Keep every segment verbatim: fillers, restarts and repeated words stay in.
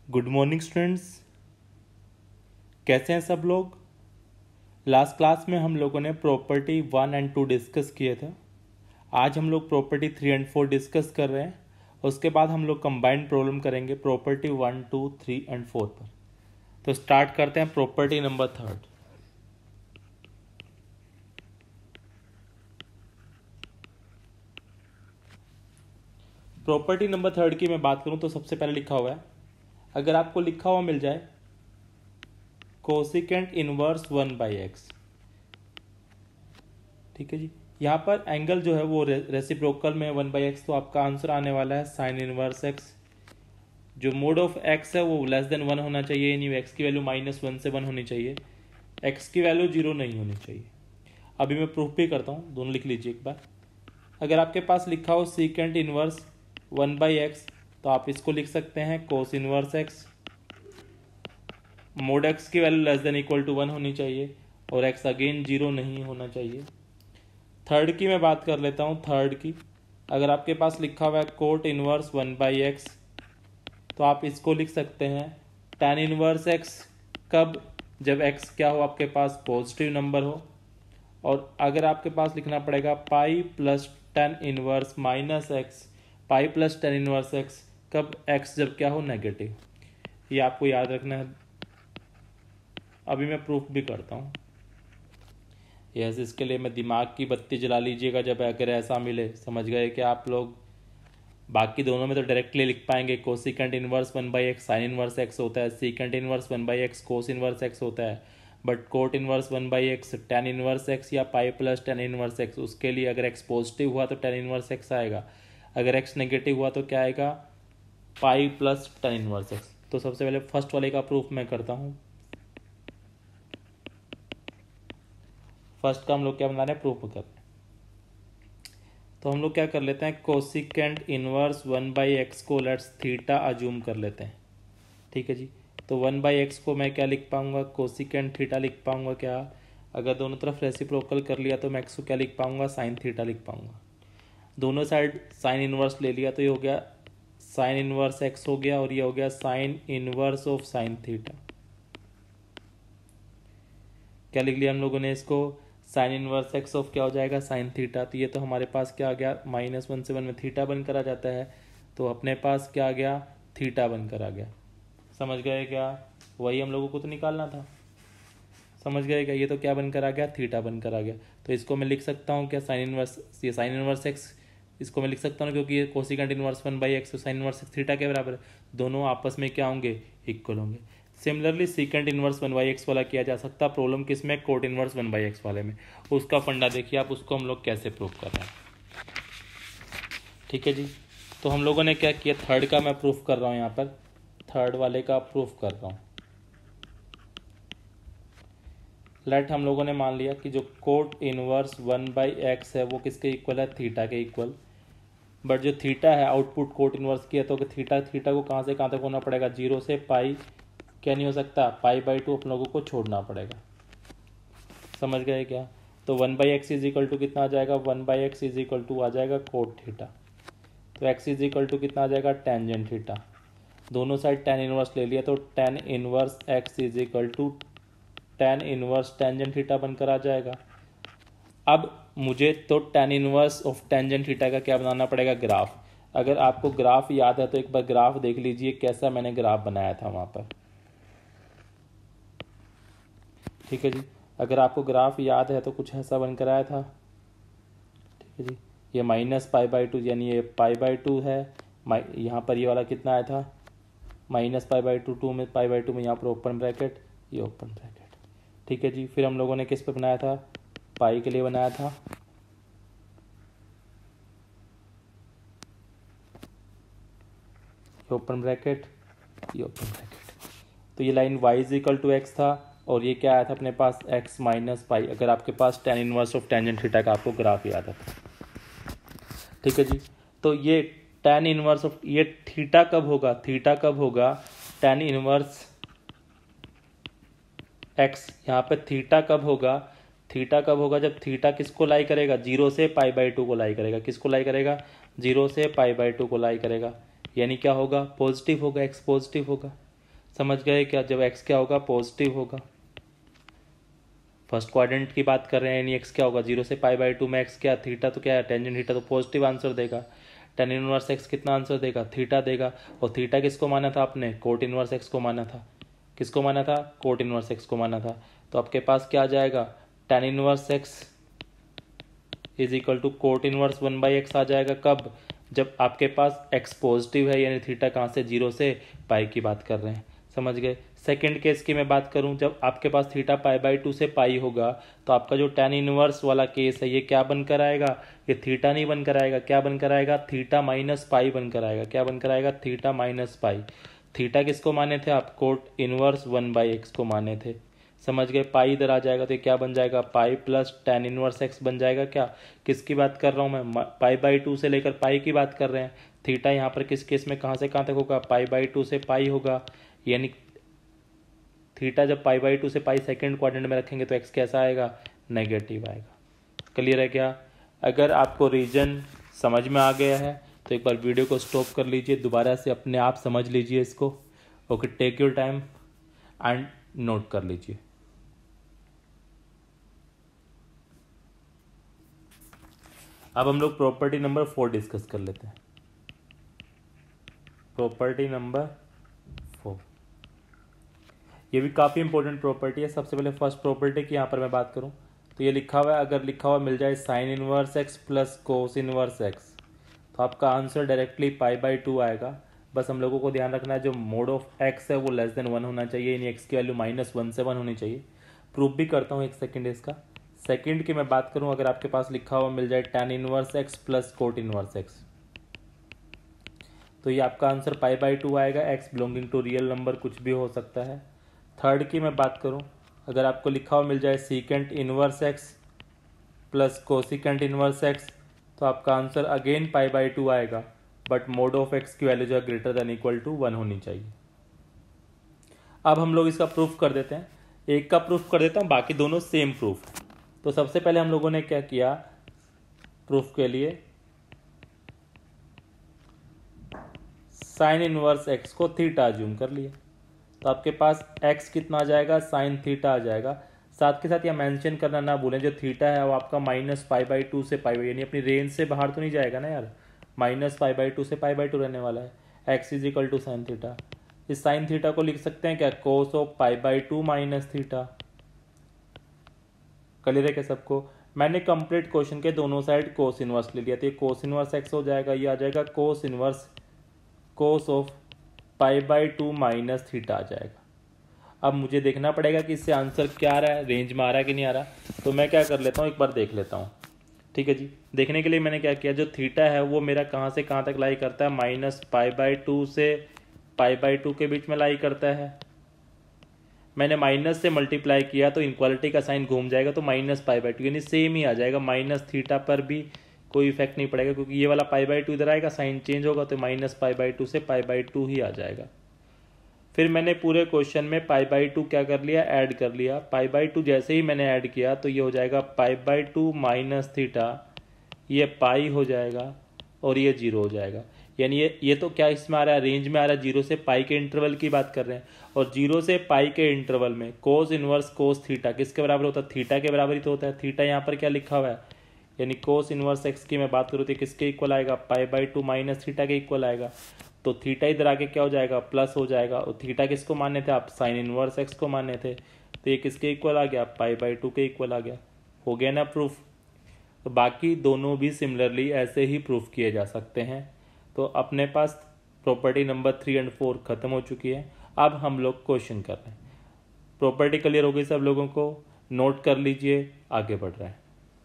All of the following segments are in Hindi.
गुड मॉर्निंग स्टूडेंट्स, कैसे हैं सब लोग। लास्ट क्लास में हम लोगों ने property one and two discuss किए थे। आज हम लोग property three and four discuss कर रहे हैं। उसके बाद हम लोग कंबाइंड प्रॉब्लम करेंगे property one two three and four पर। तो स्टार्ट करते हैं property number third. Property number third की मैं बात करूं तो सबसे पहले लिखा हुआ है, अगर आपको लिखा हुआ मिल जाए cosecant inverse one by x, ठीक है जी। यहाँ पर एंगल जो है वो रेसिप्रोकल में वन बाई एक्स, तो आपका आंसर आने वाला है साइन इनवर्स एक्स। जो मोड ऑफ एक्स है वो लेस देन वन होना चाहिए, यानी एक्स की वैल्यू माइनस वन से वन होनी चाहिए, एक्स की वैल्यू जीरो नहीं होनी चाहिए। अभी मैं प्रूफ भी करता हूँ, दोनों लिख लीजिए एक बार। अगर आपके पास लिखा हो secant inverse one by x, तो आप इसको लिख सकते हैं cos inverse x. Mod x की value less than equal to one होनी चाहिए और एक्स अगेन जीरो नहीं होना चाहिए। थर्ड की मैं बात कर लेता हूँ। थर्ड की अगर आपके पास लिखा हुआ है cot inverse one by x, तो आप इसको लिख सकते हैं टेन इनवर्स एक्स। कब? जब एक्स क्या हो आपके पास पॉजिटिव नंबर हो। और अगर आपके पास लिखना पड़ेगा pi plus tan inverse minus x, pi plus tan inverse x कब? एक्स जब क्या हो नेगेटिव। ये आपको याद रखना है। अभी मैं प्रूफ भी करता हूँ। यस, इसके लिए मैं दिमाग की बत्ती जला लीजिएगा जब अगर ऐसा मिले। समझ गए कि आप लोग? बाकी दोनों में तो डायरेक्टली लिख पाएंगे, cosecant inverse one by x sine inverse x होता है, secant inverse one by x cos inverse x होता है। But cot inverse one by x tan inverse x या pi plus tan inverse x, उसके लिए अगर एक्स पॉजिटिव हुआ तो टेन इनवर्स एक्स आएगा, अगर एक्स नेगेटिव हुआ तो क्या आएगा? Pi plus tan inverse x. तो सबसे पहले फर्स्ट वाले का प्रूफ मैं करता हूँ। फर्स्ट का हम लोग क्या बना रहे हैं? प्रूफ कर रहे हैं। तो हम लोग क्या कर लेते हैं, cosecant inverse one by x को लेट्स थीटा अज्यूम कर लेते हैं, ठीक है जी। तो वन बाई एक्स को मैं क्या लिख पाऊंगा? कोसिकेंट थीटा लिख पाऊंगा क्या? अगर दोनों तरफ रेसिप्रोकल कर लिया तो मैं एक्स को क्या लिख पाऊंगा? साइन थीटा लिख पाऊंगा। दोनों साइड साइन इनवर्स ले लिया तो ये हो गया साइन इनवर्स एक्स हो गया, और ये हो गया sine inverse of sine theta. क्या लिख लिया हम लोगों ने इसको? साइन इनवर्स एक्स ऑफ क्या हो जाएगा? Sine theta. तो ये तो हमारे पास क्या आ गया? माइनस वन से वन में थीटा बनकर आ जाता है, तो अपने पास क्या आ गया? थीटा बनकर आ गया। समझ गए क्या? वही हम लोगों को तो निकालना था। समझ गए क्या? ये तो क्या बनकर आ गया? थीटा बनकर आ गया। तो इसको मैं लिख सकता हूँ क्या? साइन इनवर्स, ये साइन इनवर्स एक्स, इसको मैं लिख सकता हूँ क्योंकि ये cosecant inverse one by x sine inverse x theta के बराबर है। दोनों आपस में क्या होंगे? इक्वल होंगे। Similarly secant inverse one by x वाला किया जा सकता, प्रॉब्लम किस में? Cot inverse one by x वाले में। उसका फंडा देखिए आप, उसको हम लोग कैसे प्रूफ कर रहे हैं, ठीक है जी। तो हम लोगों ने क्या किया, थर्ड का मैं प्रूफ कर रहा हूँ यहाँ पर, थर्ड वाले का प्रूफ कर रहा हूँ। लेट हम लोगों ने मान लिया कि जो cot inverse one by x है वो किसके इक्वल है? थीटा के इक्वल। बट जो थीटा है आउटपुट कोट इनवर्स की है, तो थीटा थीटा को कहाँ से कहाँ तक होना पड़ेगा? जीरो से पाई क्या नहीं हो सकता? पाई बाई टू अपन लोगों को छोड़ना पड़ेगा। समझ गए क्या? तो one by x is equal to कितना आ जाएगा? One by x is equal to आ जाएगा कोट थीटा। तो एक्स इज इक्वल टू कितना आ जाएगा? Tangent theta. दोनों साइड टेन इनवर्स ले लिया तो tan inverse x is equal to tan inverse tangent theta बनकर आ जाएगा। अब मुझे तो tan inverse of tangent theta का क्या बनाना पड़ेगा? ग्राफ। अगर आपको ग्राफ याद है तो एक बार ग्राफ देख लीजिए कैसा मैंने ग्राफ बनाया था वहां पर, ठीक है जी। अगर आपको ग्राफ याद है तो कुछ ऐसा बनकर आया था, ठीक है जी। ये माइनस पाई बाई टू, यानी ये पाई बाई टू है, यहाँ पर ये वाला कितना आया था? Minus pi by two, two में पाई बाई टू में यहाँ पर ओपन ब्रैकेट, ये ओपन ब्रैकेट, ठीक है जी। फिर हम लोगों ने किस पे बनाया था? पाई के लिए बनाया था, ये ओपन ब्रैकेट, ये ओपन ब्रैकेट। तो ये line y is equal to x था, और ये क्या आया था अपने पास? x minus pi. अगर आपके पास tan inverse of tangent theta का आपको ग्राफ याद है, ठीक है जी। तो ये टेन इनवर्स ऑफ, ये थीटा कब होगा? थीटा कब होगा? टेन इनवर्स x, यहाँ पे थीटा कब होगा? थीटा कब होगा? जब थीटा किसको लाई करेगा? जीरो से पाई बाई टू को लाई करेगा। किसको लाई करेगा? जीरो से पाई बाई टू को लाई करेगा। यानी क्या होगा? पॉजिटिव होगा, एक्स पॉजिटिव होगा। समझ गए क्या? जब एक्स क्या होगा, पॉजिटिव होगा। फर्स्ट क्वाड्रेंट की बात कर रहे हैं, यानी एक्स क्या होगा, जीरो से पाई बाई टू में एक्स क्या, थीटा तो क्या है, टेंजेंट थीटा, तो पॉजिटिव आंसर देगा। टेन इनवर्स एक्स कितना आंसर देगा, थीटा देगा। और थीटा किसको माना था आपने, कोट इनवर्स एक्स को माना था। किसको माना था, कोट इनवर्स एक्स को माना था। तो आपके पास क्या आ जाएगा, tan inverse x is equal to cot inverse one by x आ जाएगा। कब, जब आपके पास एक्स पॉजिटिव है, यानी थीटा कहाँ से, जीरो से पाई की बात कर रहे हैं। समझ गए। सेकंड केस की मैं बात करूं, जब आपके पास थीटा पाई बाई टू से पाई होगा, तो आपका जो टेन इनवर्स वाला केस है, ये क्या बनकर आएगा, ये थीटा नहीं बनकर आएगा, क्या बनकर आएगा, थीटा माइनस पाई बनकर आएगा। क्या बनकर आएगा, थीटा माइनस पाई। थीटा किसको माने थे आप, cot inverse one by x को माने थे। समझ गए। पाई इधर आ जाएगा तो ये क्या बन जाएगा, pi plus tan inverse x बन जाएगा। क्या, किसकी बात कर रहा हूँ मैं, पाई बाई टू से लेकर पाई की बात कर रहे हैं। थीटा यहाँ पर किस केस में कहाँ से कहाँ तक होगा, पाई बाई टू से पाई होगा, यानी थीटा जब पाई बाई टू से पाई सेकेंड क्वाड्रेंट में रखेंगे तो एक्स कैसा आएगा, नेगेटिव आएगा। क्लियर है क्या? अगर आपको रीजन समझ में आ गया है तो एक बार वीडियो को स्टॉप कर लीजिए, दोबारा से अपने आप समझ लीजिए इसको। Okay, take your time and note कर लीजिए। अब हम लोग प्रॉपर्टी नंबर फोर डिस्कस कर लेते हैं। प्रॉपर्टी नंबर फोर, ये भी काफ़ी इंपॉर्टेंट प्रॉपर्टी है। सबसे पहले फर्स्ट प्रॉपर्टी की यहाँ पर मैं बात करूँ तो ये लिखा हुआ है, अगर लिखा हुआ मिल जाए sine inverse x plus cos inverse x, तो आपका answer directly pi by two आएगा। बस हम लोगों को ध्यान रखना है, जो मोड ऑफ एक्स है वो लेस देन वन होना चाहिए, यानी एक्स की वैल्यू माइनस वन से वन होनी चाहिए। प्रूफ भी करता हूँ, एक सेकेंड इसका। सेकेंड की मैं बात करूँ, अगर आपके पास लिखा हुआ मिल जाए tan inverse x plus cot inverse x, तो ये आपका आंसर पाई बाई टू आएगा। X belonging to real number कुछ भी हो सकता है। थर्ड की मैं बात करूं, अगर आपको लिखा हुआ मिल जाए secant inverse x plus cosecant inverse x, तो आपका answer again pi by two आएगा, बट मोड ऑफ एक्स की वैल्यू जो है greater than equal to one होनी चाहिए। अब हम लोग इसका प्रूफ कर देते हैं, एक का प्रूफ कर देता हूं, बाकी दोनों सेम प्रूफ है। तो सबसे पहले हम लोगों ने क्या किया, प्रूफ के लिए साइन इनवर्स एक्स को थीटा अज्यूम कर लिया, तो आपके पास x कितना आ जाएगा, साइन थीटा आ जाएगा। साथ के साथ यह मेंशन करना ना भूलें, जो थीटा है वो आपका माइनस पाई बाई टू से पाई बाई, यानी अपनी रेंज से बाहर तो नहीं जाएगा ना यार, माइनस पाई बाई टू से पाई बाई टू रहने वाला है। x is equal to sine theta. इस साइन थीटा को लिख सकते हैं क्या, cos of pi by two minus theta. Clear है क्या सबको? मैंने कंप्लीट क्वेश्चन के दोनों साइड कोस इनवर्स ले लिया, तो ये कोस इनवर्स एक्स हो जाएगा, ये आ जाएगा cos inverse cos of pi by two minus theta आ जाएगा। अब मुझे देखना पड़ेगा कि इससे आंसर क्या आ रहा है, रेंज में आ रहा है कि नहीं आ रहा, तो मैं क्या कर लेता हूँ, एक बार देख लेता हूँ। ठीक है जी, देखने के लिए मैंने क्या किया, जो थीटा है वो मेरा कहाँ से कहाँ तक लाई करता है, माइनस पाई बाई टू से पाई बाई टू के बीच में लाई करता है। मैंने माइनस से मल्टीप्लाई किया तो इनक्वालिटी का साइन घूम जाएगा, तो माइनस पाई बाई टू यानी सेम ही आ जाएगा, माइनस थीटा पर भी कोई इफेक्ट नहीं पड़ेगा, क्योंकि ये वाला पाई बाई टू इधर आएगा, साइन चेंज होगा तो माइनस पाई बाई टू से पाई बाई टू ही आ जाएगा। फिर मैंने पूरे क्वेश्चन में पाई बाई टू क्या कर लिया, ऐड कर लिया। पाई बाई टू जैसे ही मैंने ऐड किया तो ये हो जाएगा pi by two minus theta, ये पाई हो जाएगा और ये जीरो हो जाएगा। यानी ये ये तो क्या इसमें आ रहा है, रेंज में आ रहा है, जीरो से पाई के इंटरवल की बात कर रहे हैं, और जीरो से पाई के इंटरवल में कोस इनवर्स कोस थीटा किसके बराबर होता है, थीटा के बराबर ही तो होता है। थीटा यहाँ पर क्या लिखा हुआ है, यानी कोस इनवर्स एक्स की मैं बात करूँ तो किसके इक्वल आएगा, pi by two minus theta के इक्वल आएगा। तो थीटा इधर आके क्या हो जाएगा, प्लस हो जाएगा, और थीटा किसको माने थे आप, साइन इनवर्स एक्स को माने थे, तो ये किसके इक्वल आ गया, पाई बाई टू के इक्वल आ गया। हो गया ना प्रूफ। तो बाकी दोनों भी सिमिलरली ऐसे ही प्रूफ किए जा सकते हैं। तो अपने पास property number three and four खत्म हो चुकी है। अब हम लोग क्वेश्चन कर रहे हैं। प्रॉपर्टी क्लियर हो गई सब लोगों को, नोट कर लीजिए, आगे बढ़ रहे हैं।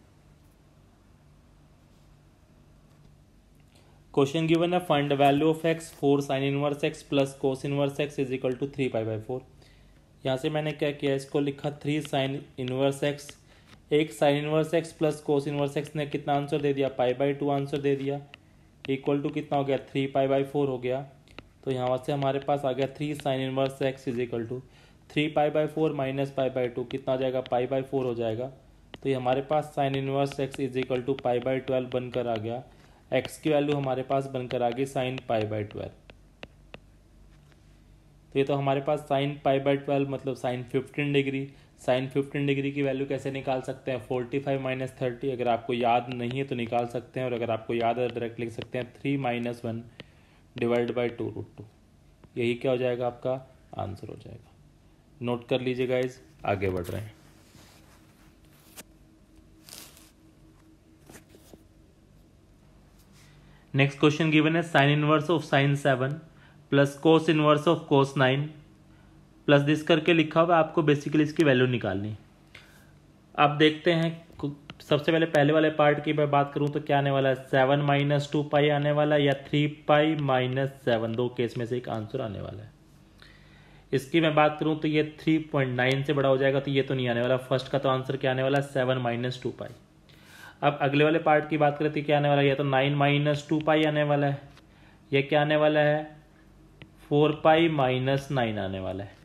क्वेश्चन गिवन है, find the value of x four sine inverse x plus cos inverse x is equal to three pi by four. यहाँ से मैंने क्या किया, इसको लिखा थ्री साइन इनवर्स एक्स, एक sine inverse x plus cos inverse x ने कितना आंसर दे दिया, पाई बाई टू आंसर दे दिया, इक्वल टू कितना हो गया, थ्री पाई बाई फोर हो गया। तो यहाँ से हमारे पास आ गया three sine inverse x is equal to three pi by four minus pi by two, कितना आ जाएगा, पाई बाई फोर हो जाएगा। तो ये हमारे पास sine inverse x is equal to pi by twelve बनकर आ गया। एक्स की वैल्यू हमारे पास बनकर आ गई साइन पाई बाई ट्वेल्व। तो ये तो हमारे पास साइन पाई बाई ट्वेल्व मतलब sine fifteen degree. Sine fifteen degree की वैल्यू कैसे निकाल सकते हैं, फोर्टी फाइव माइनस थर्टी। अगर आपको याद नहीं है तो निकाल सकते हैं, और अगर आपको याद है डायरेक्ट लिख सकते हैं three minus one divide by two root two. यही क्या हो जाएगा, आपका आंसर हो जाएगा। नोट कर लीजिए गाइज, आगे बढ़ रहे हैं। नेक्स्ट क्वेश्चन गिवन है sine inverse of sine seven plus cos inverse of cos nine plus this करके लिखा हुआ है, आपको बेसिकली इसकी वैल्यू निकालनी। अब देखते हैं, सबसे पहले पहले वाले पार्ट की मैं बात करूं तो क्या आने वाला है, सेवन माइनस टू पाई आने वाला है या थ्री पाई माइनस सेवन, दो केस में से एक आंसर आने वाला है। इसकी मैं बात करूं तो ये थ्री पॉइंट नाइन से बड़ा हो जाएगा, तो ये तो नहीं आने वाला। फर्स्ट का तो आंसर क्या आने वाला है, सेवन माइनस टू पाई। अब अगले वाले पार्ट की बात करें तो क्या आने वाला है, या तो नाइन माइनस टू पाई आने वाला है, या क्या आने वाला है, फोर पाई माइनस नाइन आने वाला है।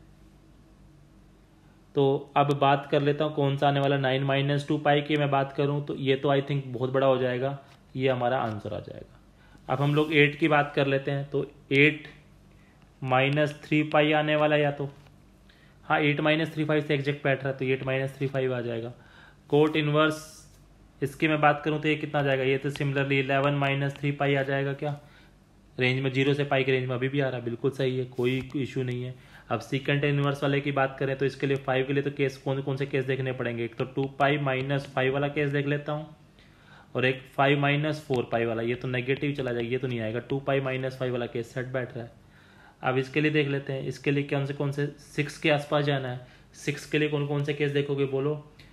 तो अब बात कर लेता हूँ कौन सा आने वाला, नाइन माइनस टू पाई की मैं बात करूँ तो ये तो आई थिंक बहुत बड़ा हो जाएगा, ये हमारा आंसर आ जाएगा। अब हम लोग एट की बात कर लेते हैं, तो एट माइनस थ्री पाई आने वाला है, या तो हाँ एट माइनस थ्री फाइव से एग्जैक्ट बैठ रहा है, तो एट माइनस थ्री फाइव आ जाएगा। कोट इनवर्स इसकी मैं बात करूँ तो ये कितना आ जाएगा, ये तो similarly eleven minus three pi आ जाएगा। क्या रेंज में, जीरो से पाई के रेंज में अभी भी आ रहा है, बिल्कुल सही है, कोई इशू नहीं है। अब सीकेंट इनवर्स वाले की बात करें तो इसके लिए फाइव के लिए तो केस कौन कौन से केस देखने पड़ेंगे, एक तो टू पाई माइनस फाइव वाला केस देख लेता हूँ, और एक फाइव माइनस फोर पाई वाला, ये तो नेगेटिव चला जाएगा, ये तो नहीं आएगा। टू पाई माइनस फाइव वाला केस सेट बैठ रहा है। अब इसके लिए देख लेते हैं, इसके लिए कौन से कौन से, सिक्स के आसपास जाना है। सिक्स के लिए कौन कौन से केस देखोगे बोलो,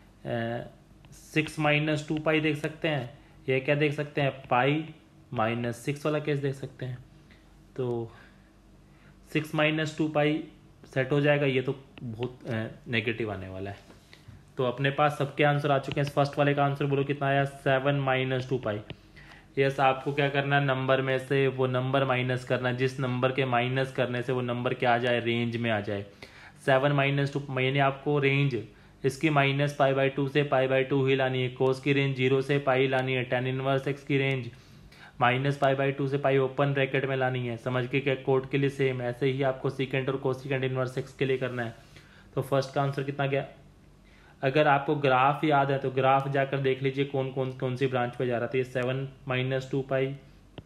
सिक्स माइनस टू पाई देख सकते हैं, या क्या देख सकते हैं, पाई माइनस सिक्स वाला केस देख सकते हैं। तो six minus two pi set हो जाएगा, ये तो बहुत नेगेटिव आने वाला है। तो अपने पास सबके आंसर आ चुके हैं। फर्स्ट वाले का आंसर बोलो कितना आया, seven minus two pi. Yes, आपको क्या करना है, नंबर में से वो नंबर माइनस करना है, जिस नंबर के माइनस करने से वो नंबर क्या आ जाए, रेंज में आ जाए। सेवन माइनस टू मैंने आपको रेंज इसकी माइनस पाई बाई टू से पाई बाई टू ही लानी है, कोस की रेंज जीरो से पाई लानी है, टेन इनवर्स एक्स की range minus pi by two से पाई ओपन ब्रैकेट में लानी है। समझ के क्या, कोड के लिए सेम ऐसे ही आपको सीकेंट और कोसिकेंट इनवर्स एक्स के लिए करना है। तो फर्स्ट का आंसर कितना गया। अगर आपको ग्राफ याद है तो ग्राफ जाकर देख लीजिए कौन कौन कौन सी ब्रांच पे जा रहा था। ये सेवन माइनस टू पाई,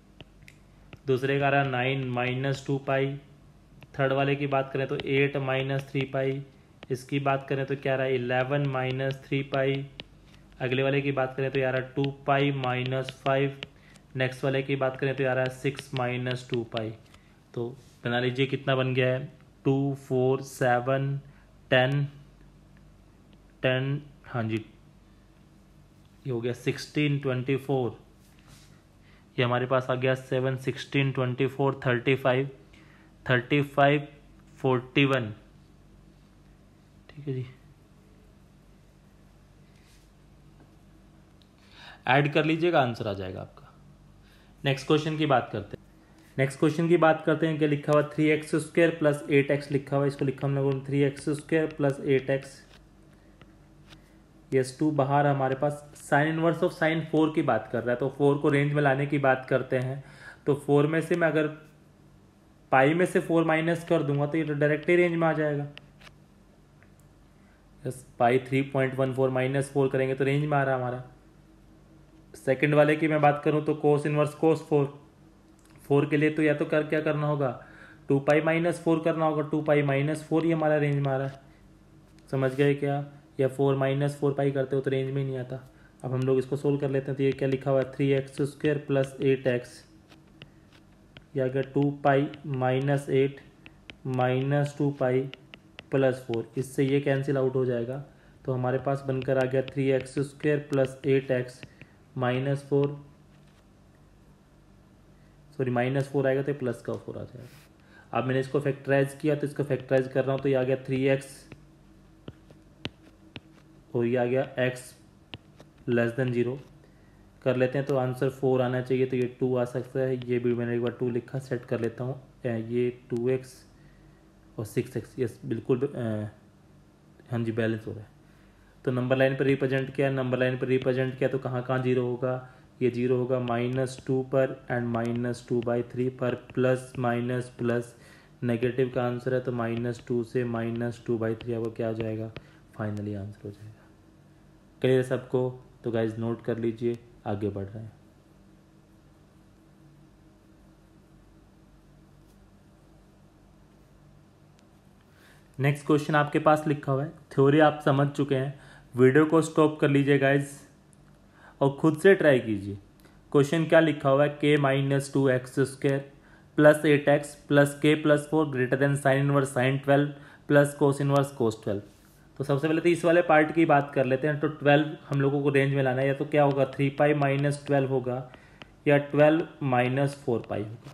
दूसरे का रहा nine minus two pi, third वाले की बात करें तो एट माइनस थ्री पाई, इसकी बात करें तो क्या रहा इलेवन माइनस थ्री पाई, अगले वाले की बात करें तो यार two pi minus five, next वाले की बात करें तो यार है सिक्स माइनस टू पाई। तो बना लीजिए कितना बन गया है, two four seven ten ten, हाँ जी ये हो गया सिक्सटीन ट्वेंटी फोर, ये हमारे पास आ गया seven sixteen twenty four thirty five thirty five forty one. ठीक है जी, ऐड कर लीजिएगा, आंसर आ जाएगा आपका। नेक्स्ट क्वेश्चन की बात करते हैं। नेक्स्ट क्वेश्चन की बात करते हैं, क्या लिखा हुआ, three x square plus eight x लिखा हुआ है। इसको लिखा हम लोगों ने three x square plus eight x, yes two बाहर हमारे पास sine inverse of sine four की बात कर रहा है, तो फोर को रेंज में लाने की बात करते हैं। तो फोर में से मैं अगर पाई में से फोर माइनस कर दूंगा तो ये तो डायरेक्ट ही रेंज में आ जाएगा। Yes, pi three point one four minus four करेंगे तो रेंज में आ रहा है हमारा। सेकंड वाले की मैं बात करूं तो cos inverse cos four, four के लिए तो या तो कर क्या करना होगा, टू पाई माइनस फोर करना होगा, टू पाई माइनस फोर ही हमारा रेंज में आ रहा है। समझ गए क्या, या फोर माइनस फोर पाई करते हो तो रेंज में ही नहीं आता। अब हम लोग इसको सोल्व कर लेते हैं। तो ये क्या लिखा हुआ है, three x square plus eight x, या अगर two pi minus eight minus two pi plus four, इससे ये कैंसिल आउट हो जाएगा। तो हमारे पास बनकर आ गया three x square plus eight x minus four, sorry minus four आएगा तो प्लस का फोर आ जाएगा। अब मैंने इसको फैक्टराइज किया तो इसको फैक्टराइज कर रहा हूँ तो ये आ गया थ्री एक्स और ये आ गया एक्स लेस देन जीरो कर लेते हैं तो आंसर फोर आना चाहिए। तो ये टू आ सकता है, ये भी मैंने एक बार टू लिखा, सेट कर लेता हूँ। ये टू एक्स और सिक्स एक्स, यस बिल्कुल हाँ जी बैलेंस हो रहा है। तो नंबर लाइन पर रिप्रेजेंट किया, नंबर लाइन पर रिप्रेजेंट किया तो कहाँ कहाँ जीरो होगा, ये जीरो होगा माइनस टू पर and minus two by three पर, प्लस माइनस प्लस नेगेटिव का आंसर है तो माइनस टू से माइनस टू बाई थ्री आपको क्या हो जाएगा, फाइनली आंसर हो जाएगा। क्लियर है सबको? तो गाइज नोट कर लीजिए, आगे बढ़ रहे हैं। नेक्स्ट क्वेश्चन आपके पास लिखा हुआ है, थ्योरी आप समझ चुके हैं, वीडियो को स्टॉप कर लीजिए गाइज और खुद से ट्राई कीजिए। क्वेश्चन क्या लिखा हुआ है, k minus two x square plus eight x plus k plus four greater than sine inverse sine twelve plus cos inverse cos twelve. तो सबसे पहले तो इस वाले पार्ट की बात कर लेते हैं। तो ट्वेल्व हम लोगों को रेंज में लाना है, या तो क्या होगा थ्री पाई माइनस ट्वेल्व होगा या ट्वेल्व माइनस फोर पाई होगा।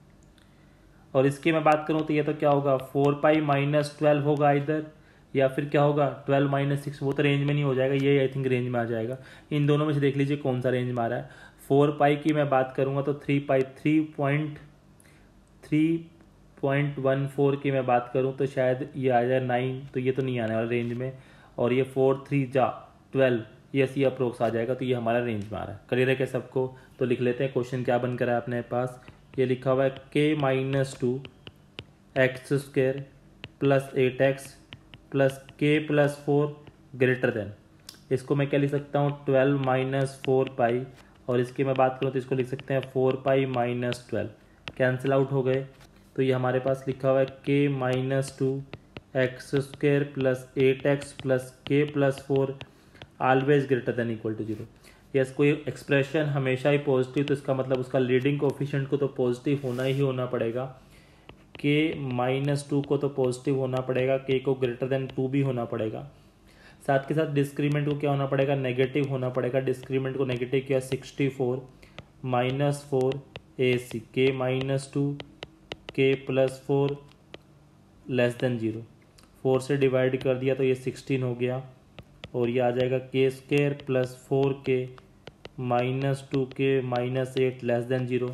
और इसकी मैं बात करूँ तो ये तो क्या होगा फोर पाई माइनस ट्वेल्व होगा इधर, या फिर क्या होगा ट्वेल्व माइनस सिक्स, वो तो रेंज में नहीं हो जाएगा, ये आई थिंक रेंज में आ जाएगा। इन दोनों में से देख लीजिए कौन सा रेंज में आ रहा है। फोर पाई की मैं बात करूँगा तो three pi three point three point one four की मैं बात करूँ तो शायद ये आ जाए नाइन, तो ये तो नहीं आने वाला रेंज में। और ये फोर थ्री जा ट्वेल्व, ये सी अप्रोक्स आ जाएगा, तो ये हमारा रेंज में आ रहा है। क्लियर है क्या सबको? तो लिख लेते हैं क्वेश्चन क्या बनकर है अपने पास। ये लिखा हुआ है k minus two x square plus eight x plus k plus four greater than, इसको मैं क्या लिख सकता हूँ ट्वेल्व माइनस फोर पाई, और इसकी मैं बात करूँ तो इसको लिख सकते हैं four pi minus twelve, cancel out हो गए। तो ये हमारे पास लिखा हुआ है k minus two x square plus eight x plus k plus four always greater than equal to zero. Yes, कोई एक्सप्रेशन हमेशा ही पॉजिटिव, तो इसका मतलब उसका लीडिंग कोफिशिएंट को तो पॉजिटिव होना ही होना पड़ेगा। के माइनस टू को तो पॉजिटिव होना पड़ेगा, के को ग्रेटर देन टू भी होना पड़ेगा। साथ के साथ डिस्क्रीमेंट को क्या होना पड़ेगा, नेगेटिव होना पड़ेगा। डिस्क्रीमेंट को नेगेटिव किया sixty four minus four a c, k minus two k plus four less than zero, four से डिवाइड कर दिया तो ये सिक्सटीन हो गया, और ये आ जाएगा k square plus four k minus two k minus eight less than zero.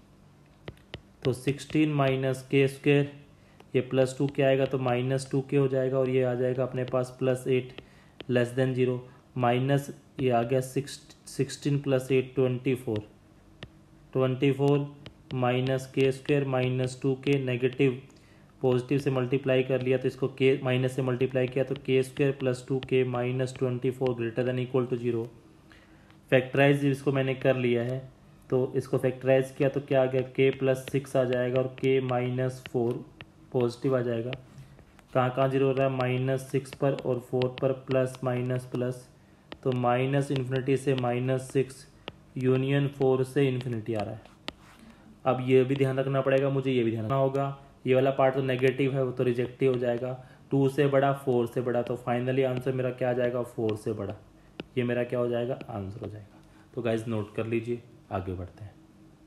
तो सिक्सटीन माइनस के स्क्वेयर, ये प्लस टू के आएगा तो माइनस टू के हो जाएगा, और ये आ जाएगा अपने पास plus eight less than zero, minus ये आ गया six sixteen plus eight twenty four, twenty four minus k square minus two k, negative positive से मल्टीप्लाई कर लिया तो इसको के माइनस से मल्टीप्लाई किया तो k square plus two k minus twenty four greater than equal to zero. Factorise इसको मैंने कर लिया है, तो इसको फैक्टराइज किया तो क्या आ गया के प्लस सिक्स आ जाएगा और के माइनस फोर पॉजिटिव आ जाएगा। कहाँ कहाँ जीरो हो रहा है, माइनस सिक्स पर और फोर पर, प्लस माइनस प्लस, तो माइनस इन्फिनिटी से माइनस सिक्स यूनियन फोर से इन्फिनिटी आ रहा है। अब ये भी ध्यान रखना पड़ेगा मुझे, ये भी ध्यान रखना होगा, ये वाला पार्ट तो नेगेटिव है वो तो रिजेक्ट ही हो जाएगा। टू से बड़ा फोर से बड़ा, तो फाइनली आंसर मेरा क्या आ जाएगा फोर से बड़ा, ये मेरा क्या हो जाएगा आंसर हो जाएगा। तो गाइज नोट कर लीजिए, आगे बढ़ते हैं।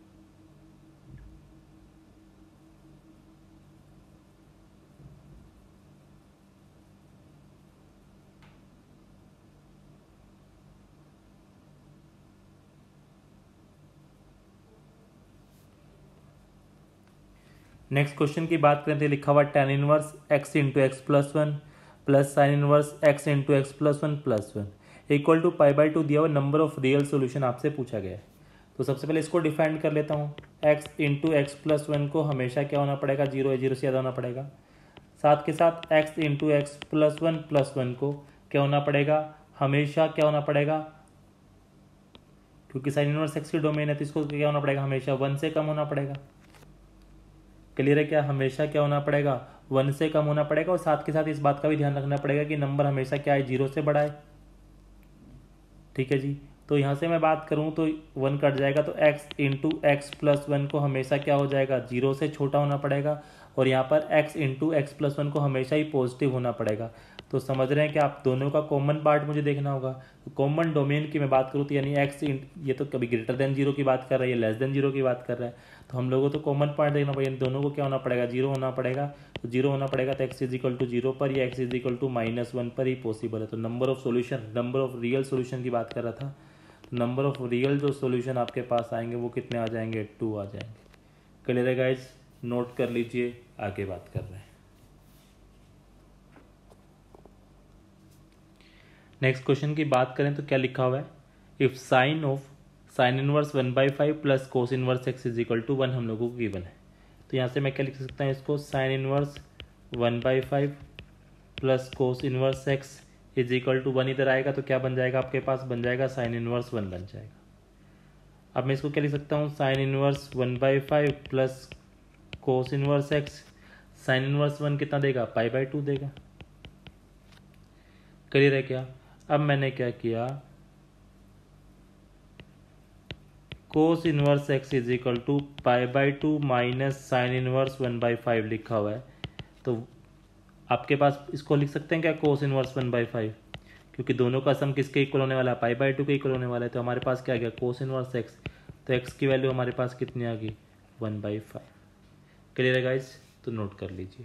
नेक्स्ट क्वेश्चन की बात करें तो लिखा हुआ tan inverse x into x plus one plus sine inverse x into x plus one plus one equal to pi by two दिया हुआ नंबर ऑफ रियल सोल्यूशन आपसे पूछा गया है। तो सबसे पहले इसको डिफाइन कर लेता हूँ। X into x plus one को हमेशा क्या होना पड़ेगा, जीरो है, जीरो से ज़्यादा होना पड़ेगा। साथ के साथ x into x plus one plus one को क्या होना पड़ेगा, हमेशा क्या होना पड़ेगा, क्योंकि साइन इनवर्स एक्स की डोमेन है तो इसको क्या होना पड़ेगा, हमेशा वन से कम होना पड़ेगा। क्लियर है क्या, हमेशा क्या होना पड़ेगा, वन से कम होना पड़ेगा। और साथ के साथ इस बात का भी ध्यान रखना पड़ेगा कि नंबर हमेशा क्या है, जीरो से बड़ा है। ठीक है जी, तो यहाँ से मैं बात करूँ तो वन कट जाएगा, तो x into x plus one को हमेशा क्या हो जाएगा, जीरो से छोटा होना पड़ेगा। और यहाँ पर x into x plus one को हमेशा ही पॉजिटिव होना पड़ेगा। तो समझ रहे हैं कि आप दोनों का कॉमन पार्ट मुझे देखना होगा। तो कॉमन डोमेन की मैं बात करूँ तो यानी x ये तो कभी ग्रेटर देन जीरो की बात कर रहा है, ये लेस देन जीरो की बात कर रहा है, तो हम लोगों को कॉमन पार्ट देखना पड़ेगा। दोनों को क्या होना पड़ेगा, जीरो होना पड़ेगा। तो जीरो होना पड़ेगा तो x is equal to zero पर, या x is equal to minus one पर ही पॉसिबल है। तो number of solution, number of real solution की बात कर रहा था, नंबर ऑफ रियल जो सोल्यूशन आपके पास आएंगे वो कितने आ जाएंगे, टू आ जाएंगे। क्लियर है गाइज, नोट कर लीजिए, आगे बात कर रहे हैं। नेक्स्ट क्वेश्चन की बात करें तो क्या लिखा हुआ है, if sine of sine inverse one by five plus cos inverse x is equal to one हम लोगों को गिवन है। तो यहाँ से मैं क्या लिख सकता हूँ इसको, sine inverse one by five plus cos inverse x is equal to one. इधर आएगा तो क्या बन जाएगा आपके पास, बन जाएगा साइन इनवर्स वन बन जाएगा। अब मैं इसको क्या लिख सकता हूँ, sine inverse one by five plus cos inverse x. Sine inverse one कितना देगा, पाई बाई टू देगा। क्लियर है क्या। अब मैंने क्या किया, cos inverse x is equal to pi by two minus sine inverse one by five लिखा हुआ है। तो आपके पास इसको लिख सकते हैं क्या, cos inverse one by five, क्योंकि दोनों का सम किसके इक्वल होने वाला है, पाई बाई टू के इक्वल होने वाला है। तो हमारे पास क्या आ गया, कोस इनवर्स एक्स। तो एक्स की वैल्यू हमारे पास कितनी आ गई, वन बाई फाइव। क्लियर है गाइस, तो नोट कर लीजिए।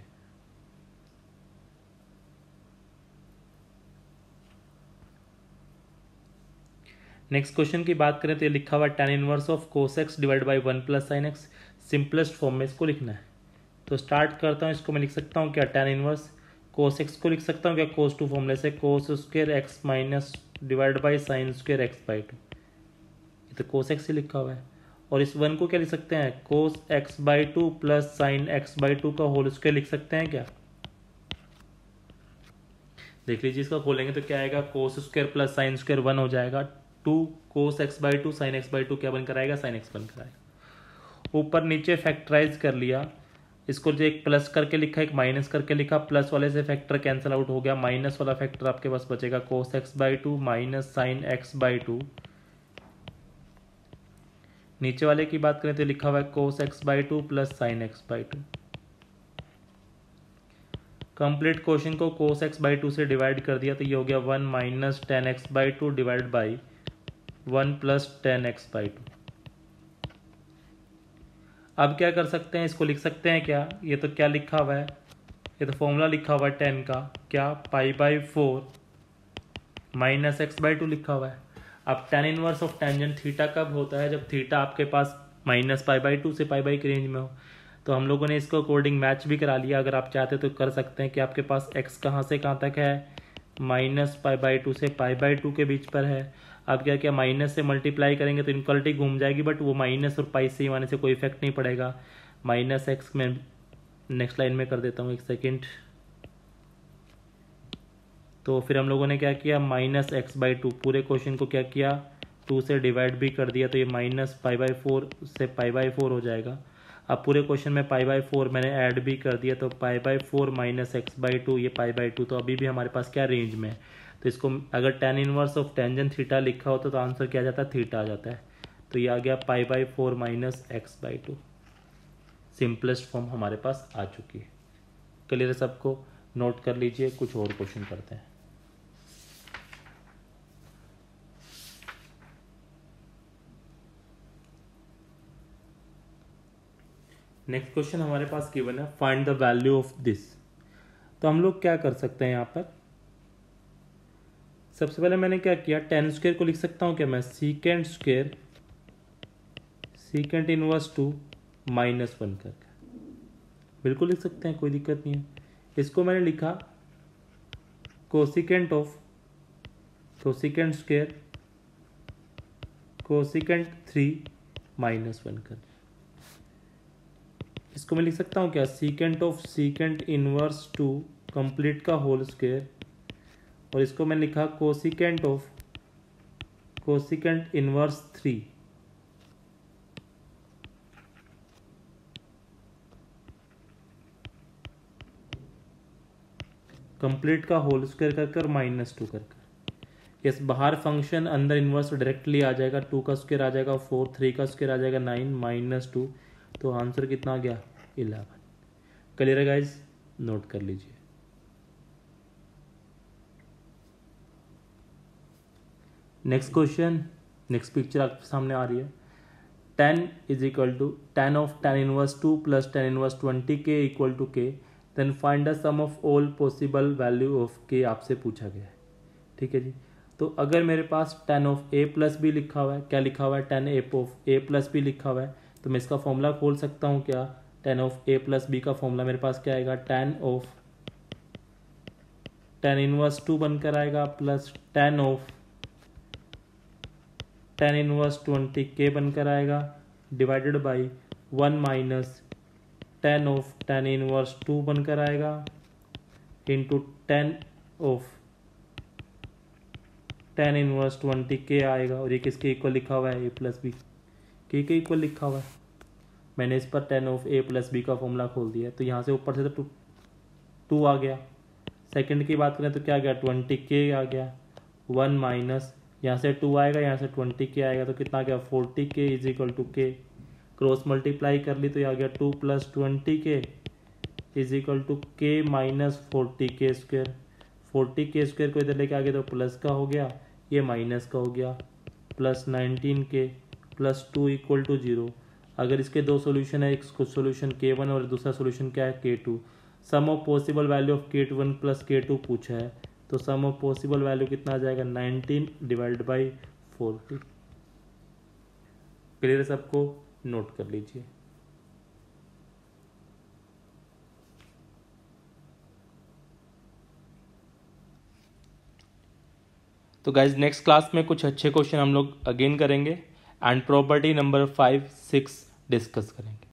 नेक्स्ट क्वेश्चन की बात करें तो ये लिखा हुआ tan inverse of cos x divide by one plus sine x. Simplest form में इसको लिखना है। तो स्टार्ट करता हूँ, इसको मैं लिख सकता हूँ क्या, tan इनवर्स कोस एक्स को लिख सकता हूँ क्या, कोस टू फॉर्मूले से, cos square x minus divide by sine square x by two. ये तो कोस एक्स ही लिखा हुआ है। और इस वन को क्या लिख सकते हैं, cos x by two plus sine x by two का होल स्क्वायर लिख सकते हैं क्या। देख लीजिए, इसका खोलेंगे तो क्या आएगा, cos square plus sine square one हो जाएगा। Two cos x by two sine x by two क्या बनकर आएगा, साइन एक्स बनकर आएगा। ऊपर नीचे फैक्टराइज कर लिया, इसको जो एक प्लस करके लिखा एक माइनस करके लिखा, प्लस वाले से फैक्टर कैंसिल आउट हो गया, माइनस वाला फैक्टर आपके पास बचेगा, cos x by two minus sine x by two. नीचे वाले की बात करें तो लिखा हुआ है cos x by two plus sine x by two. Complete question को कोस एक्स बाई टू से डिवाइड कर दिया तो ये हो गया one minus tan x by two divide by one plus tan x by two. अब क्या कर सकते हैं, इसको लिख सकते हैं क्या, ये तो क्या लिखा हुआ है, ये तो फॉर्मूला लिखा हुआ है टेन का, क्या, pi by four minus x by two लिखा हुआ है। अब tan inverse of tangent theta कब होता है, जब थीटा आपके पास माइनस पाई बाई टू से पाई बाई की रेंज में हो। तो हम लोगों ने इसको अकॉर्डिंग मैच भी करा लिया। अगर आप चाहते तो कर सकते हैं कि आपके पास एक्स कहाँ से कहाँ तक है, माइनस पाई बाई टू से पाई बाई टू के बीच पर है। अब क्या क्या माइनस से मल्टीप्लाई करेंगे तो इनक्वालिटी घूम जाएगी, बट वो माइनस और पाई से आने से कोई इफेक्ट नहीं पड़ेगा। माइनस एक्स में नेक्स्ट लाइन में कर देता हूँ, एक सेकेंड। तो फिर हम लोगों ने क्या किया, माइनस एक्स बाई टू, पूरे क्वेश्चन को क्या किया, टू से डिवाइड भी कर दिया, तो ये माइनस पाई बाई फोर से पाई बाई फोर हो जाएगा। अब पूरे क्वेश्चन में पाई बाई फोर मैंने ऐड भी कर दिया, तो pi by four minus x by two, ये पाई बाई टू, तो अभी भी हमारे पास क्या रेंज में है। तो इसको अगर tan inverse of tangent theta लिखा होता तो आंसर क्या आ जाता है, थीटा आ जाता है। तो ये आ गया pi by four minus x by two. Simplest form हमारे पास आ चुकी है। क्लियर है सबको, नोट कर लीजिए। कुछ और क्वेश्चन करते हैं। नेक्स्ट क्वेश्चन हमारे पास गिवन है, find the value of this. तो हम लोग क्या कर सकते हैं यहाँ पर, सबसे पहले मैंने क्या किया, टेन स्क्वायर को लिख सकता हूँ क्या मैं, secant square secant inverse two minus one करके बिल्कुल लिख सकते हैं, कोई दिक्कत नहीं है। इसको मैंने लिखा cosecant of cosecant square cosecant three minus one कर। इसको मैं लिख सकता हूँ क्या, secant of secant inverse two complete का होल स्क्वायर, और इसको मैं लिखा cosecant of cosecant inverse three complete का होल स्क्वायर कर कर माइनस टू कर कर। इस बाहर फंक्शन अंदर इनवर्स डायरेक्टली आ जाएगा, टू का स्क्वायर आ जाएगा फोर, थ्री का स्क्वायर आ जाएगा नाइन, माइनस टू, तो आंसर कितना आ गया, इलेवन। क्लियर है गाइस, नोट कर लीजिए। नेक्स्ट क्वेश्चन, नेक्स्ट पिक्चर आपके सामने आ रही है। Tan is equal to tan of tan inverse two plus tan inverse twenty k equal to k, then find the sum of all possible value of k आपसे पूछा गया है। ठीक है जी। तो अगर मेरे पास tan of A plus B लिखा हुआ है, क्या लिखा हुआ है, tan A of A plus B लिखा हुआ है, तो मैं इसका फॉर्मूला खोल सकता हूँ क्या, tan of A plus B का फॉर्मूला मेरे पास क्या आएगा, tan of tan inverse two बनकर आएगा plus tan of tan inverse twenty k बनकर आएगा divided by one minus tan of tan inverse two बनकर आएगा into tan of tan inverse twenty k आएगा, और ये किसके इक्वल लिखा हुआ है, ए प्लस बी के के इक्वल लिखा हुआ है। मैंने इस पर tan of A plus B का फॉर्मूला खोल दिया है, तो यहाँ से ऊपर से तो टू टू आ गया। सेकंड की बात करें तो क्या आ गया, ट्वेंटी के आ गया। वन माइनस यहाँ से टू आएगा, यहाँ से ट्वेंटी के आएगा, तो कितना आ गया, forty k is equal to k. Cross multiply कर ली तो ये आ गया two plus twenty k is equal to k minus forty k square. Forty k square को इधर लेके आ गया तो प्लस का हो गया, ये माइनस का हो गया, plus nineteen k plus two equal to zero. अगर इसके दो सॉल्यूशन है, एक सॉल्यूशन के वन और दूसरा सॉल्यूशन क्या है, k two. Sum of possible value of k one plus k two पूछा है, तो सम ऑफ पॉसिबल वैल्यू कितना आ जाएगा, nineteen divide by forty. Clear सबको, नोट कर लीजिए। तो गाइज नेक्स्ट क्लास में कुछ अच्छे क्वेश्चन हम लोग अगेन करेंगे and property number five six discuss करेंगे।